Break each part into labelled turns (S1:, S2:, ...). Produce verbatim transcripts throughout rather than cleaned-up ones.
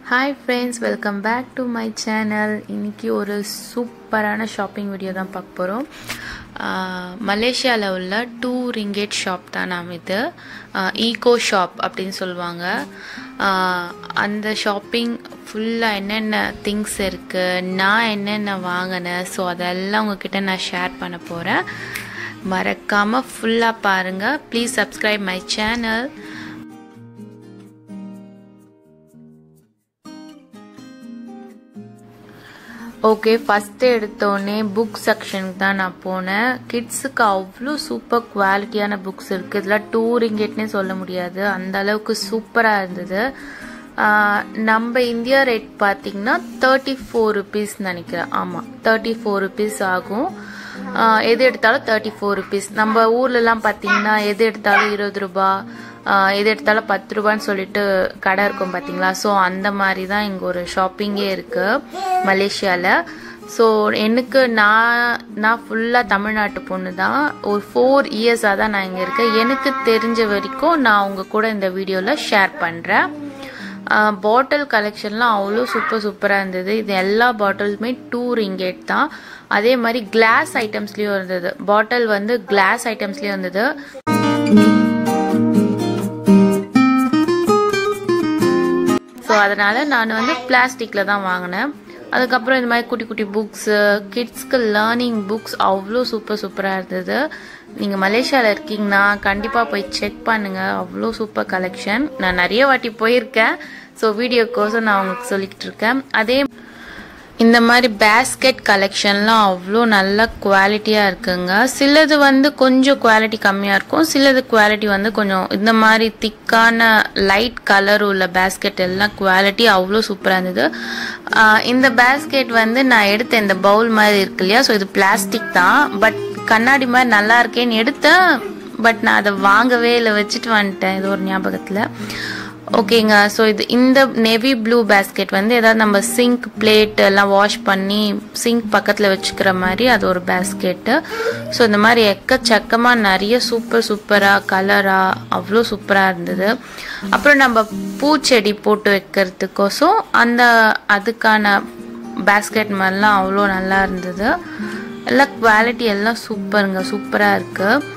S1: Hi friends, welcome back to my channel. இன்னைக்கு ஒரு சூப்பரான ஷாப்பிங் வீடியோ தான் பார்க்க போறோம். மலேசியால உள்ள டூ ரிங்கெட் ஷாப் தான் நாம இது ஈகோ ஷாப் அப்படினு சொல்வாங்க. அந்த ஷாப்பிங் ஃபுல்லா என்னென்ன திங்ஸ் இருக்கு, நான் என்னென்ன வாங்குனேன், சோ அதெல்லாம் உங்ககிட்ட நான் ஷேர் பண்ண போறேன். மறக்காம ஃபுல்லா பாருங்க. Please subscribe my channel. Okay, first எடுத்தோனே புக் செக்ஷனுக்கு தான் நான் போனேன். கிட்ஸுக்கு அவ்வளோ சூப்பர் குவாலிட்டியான புக்ஸ் இருக்கு. இதெல்லாம் டூ ரிங்கெட்னே சொல்ல முடியாது, அந்த அளவுக்கு சூப்பராக இருந்தது. நம்ம இந்தியா ரேட் பார்த்தீங்கன்னா தேர்ட்டி ஃபோர் ருபீஸ் நினைக்கிறேன். ஆமாம், தேர்ட்டி ஃபோர் ருபீஸ் ஆகும். எது எடுத்தாலும் தேர்ட்டி ஃபோர் ருபீஸ். நம்ம ஊர்லலாம் பார்த்தீங்கன்னா எது எடுத்தாலும் இருபது ரூபா, எது எடுத்தாலும் பத்து ரூபான்னு சொல்லிட்டு கடை இருக்கும் பார்த்தீங்களா. ஸோ அந்த மாதிரி தான் இங்கே ஒரு ஷாப்பிங்கே இருக்கு மலேசியாவில். ஸோ எனக்கு நான் நான் ஃபுல்லாக தமிழ்நாட்டு பொண்ணு தான். ஒரு ஃபோர் இயர்ஸாக தான் நான் இங்கே இருக்கேன். எனக்கு தெரிஞ்ச வரைக்கும் நான் உங்கள் கூட இந்த வீடியோவில் ஷேர் பண்ணுறேன். பாட்டில் கலெக்ஷன்லாம் அவ்வளோ சூப்பர் சூப்பராக இருந்தது. இது எல்லா பாட்டிலுமே டூ ரிங்கெட் தான். அதே மாதிரி கிளாஸ் ஐட்டம்ஸ்லேயும் இருந்தது. பாட்டில் வந்து கிளாஸ் ஐட்டம்ஸ்லேயும் இருந்தது. ஸோ அதனால நான் வந்து பிளாஸ்டிக்ல தான் வாங்கினேன். அதுக்கப்புறம் இந்த மாதிரி குட்டி குட்டி புக்ஸ், கிட்ஸ்க்கு லேர்னிங் புக்ஸ் அவ்வளோ சூப்பர் சூப்பராக இருந்தது. நீங்கள் மலேசியாவில் இருக்கீங்கன்னா கண்டிப்பாக போய் செக் பண்ணுங்க. அவ்வளோ சூப்பர் கலெக்ஷன். நான் நிறைய வாட்டி போயிருக்கேன். ஸோ வீடியோக்கோசம் நான் உங்களுக்கு சொல்லிக்கிட்டு இருக்கேன். அதே இந்த மாதிரி பேஸ்கெட் கலெக்ஷன்லாம் அவ்வளோ நல்ல குவாலிட்டியாக இருக்குங்க. சிலது வந்து கொஞ்சம் குவாலிட்டி கம்மியாக இருக்கும், சிலது குவாலிட்டி வந்து கொஞ்சம் இந்த மாதிரி திக்கான லைட் கலர் உள்ள பேஸ்கெட் எல்லாம் குவாலிட்டி அவ்வளோ சூப்பராக இருந்தது. இந்த பேஸ்கெட் வந்து நான் எடுத்தேன், இந்த பவுல் மாதிரி இருக்கு இல்லையா. ஸோ இது பிளாஸ்டிக் தான், பட் கண்ணாடி மாதிரி நல்லா இருக்கேன்னு எடுத்தேன். பட் நான் அதை வாங்கவே இல்லை, வச்சுட்டு வந்துட்டேன் இது ஒரு ஞாபகத்தில். ஓகேங்க. ஸோ இது இந்த நேவி ப்ளூ பேஸ்கெட் வந்து ஏதாவது நம்ம சிங்க் பிளேட் எல்லாம் வாஷ் பண்ணி சிங்க் பக்கத்தில் வச்சுக்கிற மாதிரி அது ஒரு பேஸ்கெட்டு. ஸோ இந்த மாதிரி எக்கச்சக்கமாக நிறைய சூப்பர் சூப்பராக கலராக அவ்வளோ சூப்பராக இருந்தது. அப்புறம் நம்ம பூச்செடி போட்டு வைக்கிறதுக்கோசம் அந்த அதுக்கான பேஸ்கெட் மாதிரிலாம் அவ்வளோ நல்லா இருந்தது. எல்லாம் குவாலிட்டி எல்லாம் சூப்பருங்க, சூப்பராக இருக்குது.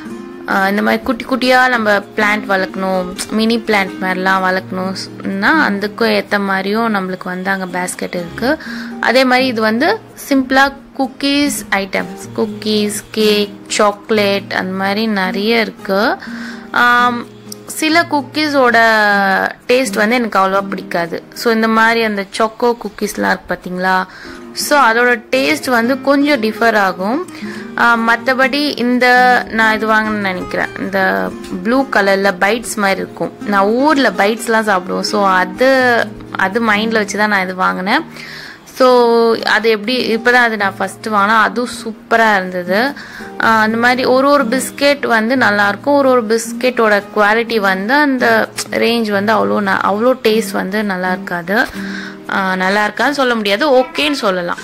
S1: இந்த மாதிரி குட்டி குட்டியாக நம்ம பிளான்ட் வளர்க்கணும், மினி பிளான்ட் மாதிரிலாம் வளர்க்கணும்னா அதுக்கும் ஏற்ற மாதிரியும் நம்மளுக்கு வந்து அங்கே பேஸ்கெட் இருக்குது. அதே மாதிரி இது வந்து சிம்பிளாக cookies items, cookies, cake, chocolate அந்த மாதிரி நிறைய இருக்குது. சில குக்கீஸோட டேஸ்ட் வந்து எனக்கு அவ்வளோவா பிடிக்காது. ஸோ இந்த மாதிரி அந்த சாக்கோ குக்கீஸ்லாம் இருக்கு பார்த்தீங்களா. ஸோ அதோட டேஸ்ட் வந்து கொஞ்சம் டிஃபர் ஆகும். மற்றபடி இந்த நான் இது வாங்கணும்னு நினைக்கிறேன், இந்த ப்ளூ கலரில் பைட்ஸ் மாதிரி இருக்கும். நான் ஊரில் பைட்ஸ்லாம் சாப்பிடுவோம். ஸோ அது அது மைண்டில் வச்சு தான் நான் இது வாங்கினேன். ஸோ அது எப்படி இப்போ தான் அது நான் ஃபஸ்ட்டு வாங்கினேன். அதுவும் சூப்பராக இருந்தது. அந்த மாதிரி ஒரு ஒரு பிஸ்கெட் வந்து நல்லாயிருக்கும். ஒரு ஒரு பிஸ்கெட்டோட குவாலிட்டி வந்து அந்த ரேஞ்ச் வந்து அவ்வளோ ந அவ்வளோ டேஸ்ட் வந்து நல்லா இருக்காது. நல்லா இருக்கான்னு சொல்ல முடியாது, ஓகேன்னு சொல்லலாம்.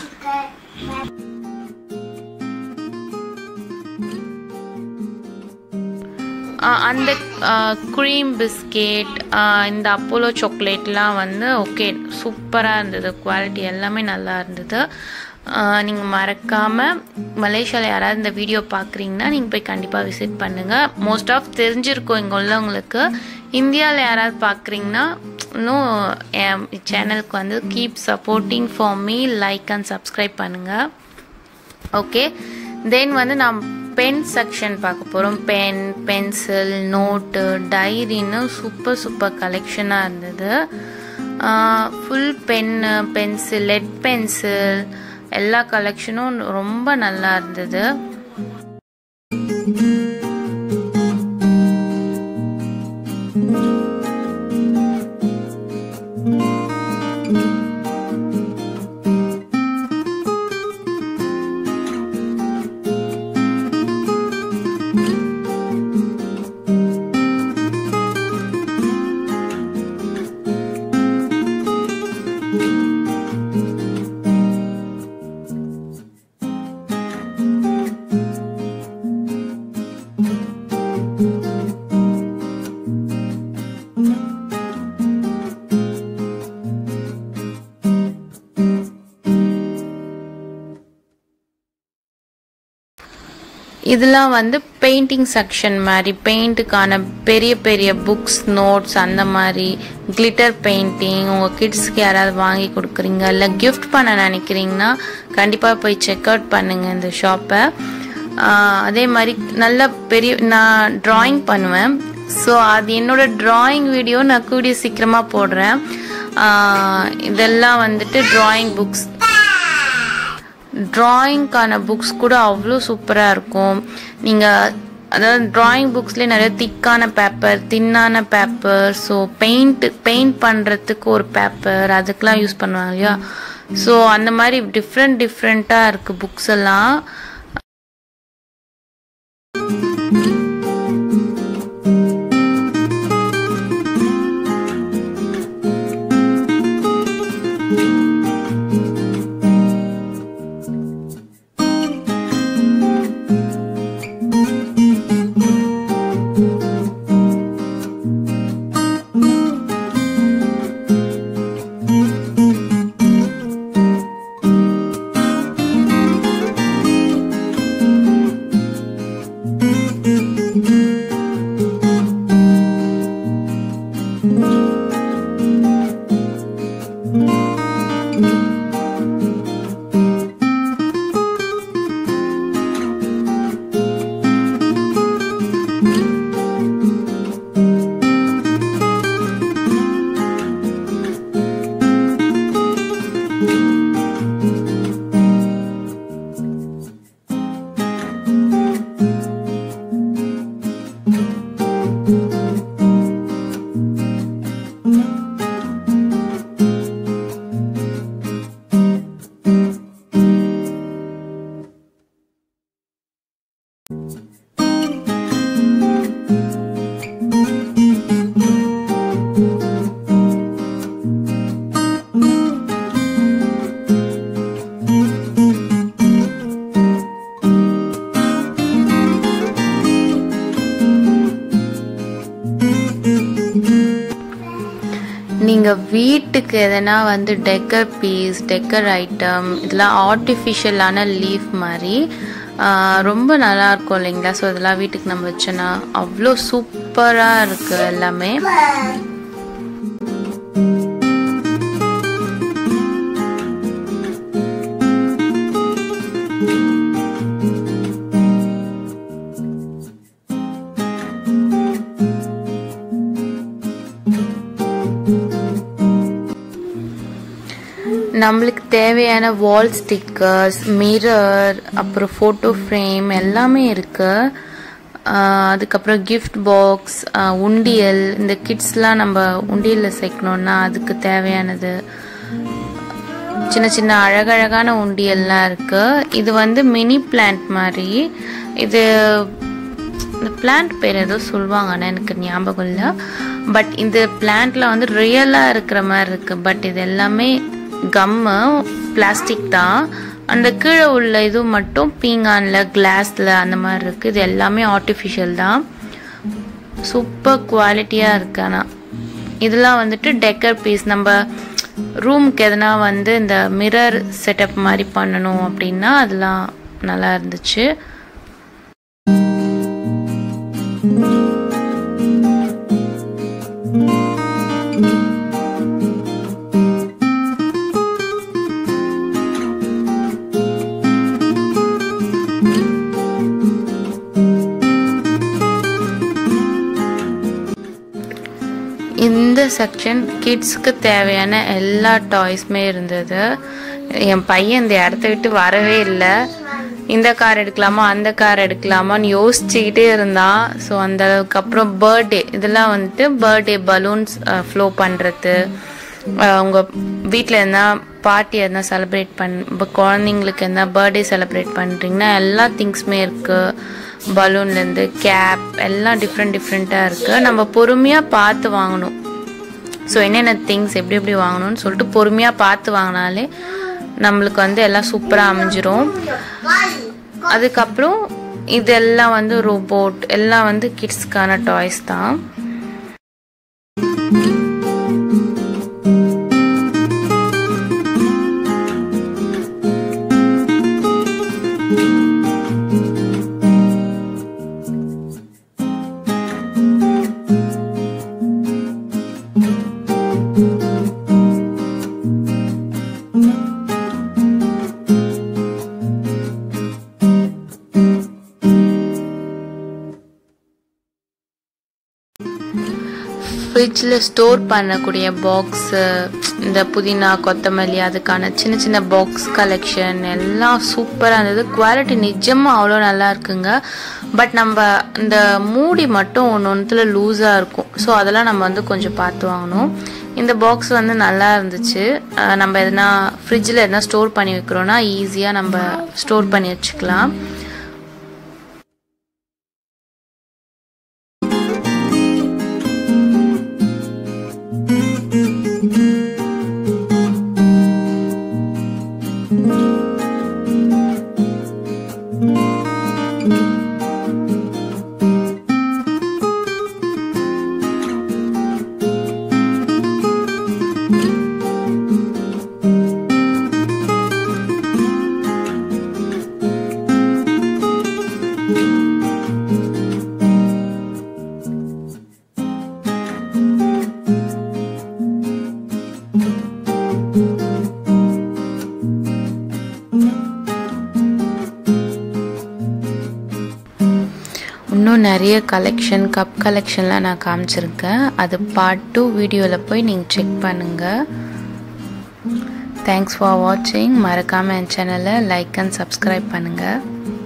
S1: அந்த க்ரீம் பிஸ்கெட், இந்த அப்போலோ சாக்லேட்லாம் வந்து ஓகே சூப்பராக இருந்தது. குவாலிட்டி எல்லாமே நல்லா இருந்தது. நீங்கள் மறக்காமல் மலேசியாவில் யாராவது இந்த வீடியோ பார்க்குறீங்கன்னா நீங்கள் போய் கண்டிப்பாக விசிட் பண்ணுங்கள். மோஸ்ட் ஆஃப் தெரிஞ்சிருக்கும் இங்கே உள்ளவங்களுக்கு. இந்தியாவில் யாராவது பார்க்குறீங்கன்னா இன்னும் என் சேனலுக்கு வந்து keep supporting for me, like and subscribe பண்ணுங்கள். ஓகே, தென் வந்து நான் பென் செக்ஷன் பார்க்க போகிறோம். பென், பென்சில், நோட்டு, டைரின்னு சூப்பர் சூப்பர் கலெக்ஷனாக இருந்தது. Full pen, pencil, lead pencil எல்லா கலெக்ஷனும் ரொம்ப நல்லா இருந்தது. இதெல்லாம் வந்து பெயிண்டிங் செக்ஷன் மாதிரி, பெயிண்ட்டுக்கான பெரிய பெரிய புக்ஸ், நோட்ஸ், அந்த மாதிரி கிளிட்டர் பெயிண்டிங். உங்கள் கிட்ஸ்க்கு யாராவது வாங்கி கொடுக்குறீங்க இல்லை கிஃப்ட் பண்ண நினைக்கிறீங்கன்னா கண்டிப்பாக போய் செக் அவுட் பண்ணுங்கள் இந்த ஷாப்பை. அதே மாதிரி நல்ல பெரிய நான் ட்ராயிங் பண்ணுவேன். ஸோ அது என்னோட ட்ராயிங் வீடியோ நான் கூடிய சீக்கிரமாக போடுறேன். இதெல்லாம் வந்துட்டு ட்ராயிங் புக்ஸ், ட்ராயிங்க்கான புக்ஸ் கூட அவ்வளோ சூப்பராக இருக்கும். நீங்கள் அதாவது ட்ராயிங் புக்ஸ்லேயே நிறைய திக்கான பேப்பர், தின்னான பேப்பர், ஸோ பெயிண்ட் பெயிண்ட் பண்ணுறதுக்கு ஒரு பேப்பர், அதுக்கெலாம் யூஸ் பண்ணுவாங்க இல்லையா. ஸோ அந்த மாதிரி டிஃப்ரெண்ட் டிஃப்ரெண்ட்டாக இருக்குது புக்ஸ் எல்லாம். நீங்கள் வீட்டுக்கு எதனா வந்து டெக்கர் பீஸ், டெக்கர் ஐட்டம், இதெல்லாம் ஆர்டிஃபிஷியலான லீஃப் மாதிரி ரொம்ப நல்லாயிருக்கும் இல்லைங்களா. ஸோ இதெல்லாம் வீட்டுக்கு நம்ம வச்சோன்னா அவ்வளோ சூப்பராக இருக்குது எல்லாமே. நம்மளுக்கு தேவையான வால் ஸ்டிக்கர்ஸ், மிரர், அப்புறம் ஃபோட்டோ ஃப்ரேம் எல்லாமே இருக்குது. அதுக்கப்புறம் கிஃப்ட் பாக்ஸ், உண்டியல், இந்த கிட்ஸ்லாம் நம்ம உண்டியலில் சேர்க்கணுன்னா அதுக்கு தேவையானது, சின்ன சின்ன அழகழகான உண்டியல்லாம் இருக்குது. இது வந்து மினி பிளான்ட் மாதிரி. இது இந்த பிளான்ட் பேர் ஏதோ சொல்லுவாங்கன்னா எனக்கு ஞாபகம் இல்லை. பட் இந்த பிளான்ட்ல வந்து ரியலாக இருக்கிற மாதிரி இருக்குது. பட் இது எல்லாமே கம்மு, பிளாஸ்டிக் தான். அந்த கீழே உள்ள இது மட்டும் பீங்கானில், கிளாஸில் அந்த மாதிரி இருக்குது. இது எல்லாமே ஆர்டிஃபிஷியல் தான். சூப்பர் குவாலிட்டியாக இருக்கு. ஆனால் இதெல்லாம் வந்துட்டு டெக்கர் பீஸ். நம்ம ரூமுக்கு எதனா வந்து இந்த மிரர் செட்டப் மாதிரி பண்ணணும் அப்படின்னா அதெல்லாம் நல்லா இருந்துச்சு. இந்த செக்ஷன் கிட்ஸ்க்கு தேவையான எல்லா டாய்ஸுமே இருந்தது. என் பையன் இந்த இடத்த விட்டு வரவே இல்லை. இந்த கார் எடுக்கலாமா அந்த கார் எடுக்கலாமான்னு யோசிச்சுக்கிட்டே இருந்தான். ஸோ அந்த அதுக்கப்புறம் பர்த்டே, இதெல்லாம் வந்துட்டு பர்த்டே பலூன்ஸ் ஃப்ளோ பண்ணுறது, உங்கள் வீட்டில் எதனா பார்ட்டி எதனா செலிப்ரேட் பண்ண, இப்போ குழந்தைங்களுக்கு எதனா பர்த்டே செலிப்ரேட் பண்ணுறீங்கன்னா எல்லா திங்ஸுமே இருக்குது. பலூன்லேருந்து கேப் எல்லாம் டிஃப்ரெண்ட் டிஃப்ரெண்ட்டாக இருக்குது. நம்ம பொறுமையாக பார்த்து வாங்கணும். ஸோ என்னென்ன திங்ஸ் எப்படி எப்படி வாங்கணும்னு சொல்லிட்டு பொறுமையாக பார்த்து வாங்கினாலே நம்மளுக்கு வந்து எல்லாம் சூப்பராக அமைஞ்சிரும். அதுக்கப்புறம் இதெல்லாம் வந்து ரோபோட், எல்லாம் வந்து கிட்ஸ்க்கான டாய்ஸ் தான். ஃப்ரிட்ஜில் ஸ்டோர் பண்ணக்கூடிய பாக்ஸு, இந்த புதினா கொத்தமல்லி அதுக்கான சின்ன சின்ன பாக்ஸ் கலெக்ஷன் எல்லாம் சூப்பராக இருந்தது. குவாலிட்டி நிஜமாக அவ்வளோ நல்லா இருக்குங்க. பட் நம்ம இந்த மூடி மட்டும் ஒன்று ஒன்றுத்தில் லூஸாக இருக்கும். ஸோ அதெல்லாம் நம்ம வந்து கொஞ்சம் பார்த்து வாங்கணும். இந்த பாக்ஸ் வந்து நல்லா இருந்துச்சு. நம்ம எதனா ஃப்ரிட்ஜில் எதனா ஸ்டோர் பண்ணி வைக்கிறோன்னா ஈஸியாக நம்ம ஸ்டோர் பண்ணி வச்சுக்கலாம். இன்னும் நிறைய கலெக்ஷன் கப் கலெக்ஷன்லாம் நான் காமிச்சிருக்கேன். அது பார்ட் டூ வீடியோவில் போய் நீங்கள் செக் பண்ணுங்கள். தேங்க்ஸ் ஃபார் வாட்சிங். மறக்காமல் என் சேனலை லைக் அண்ட் சப்ஸ்கிரைப் பண்ணுங்கள்.